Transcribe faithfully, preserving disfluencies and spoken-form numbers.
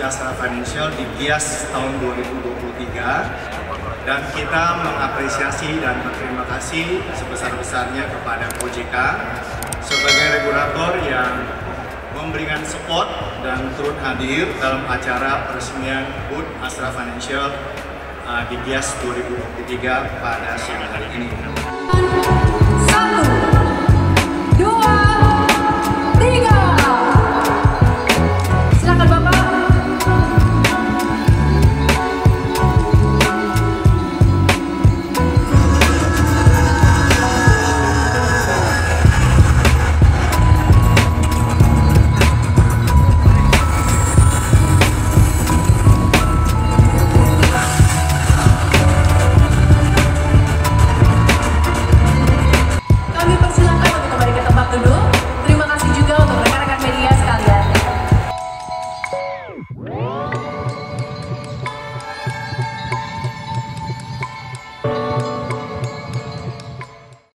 Astra Financial di Gias tahun dua ribu dua puluh tiga, dan kita mengapresiasi dan berterima kasih sebesar-besarnya kepada O J K sebagai regulator yang memberikan support dan turut hadir dalam acara peresmian B U T Astra Financial uh, di Gias dua ribu dua puluh tiga pada siang hari ini. Satu, dua, tiga. Silakan Bapak. Kami persilakan untuk kembali ke tempat duduk.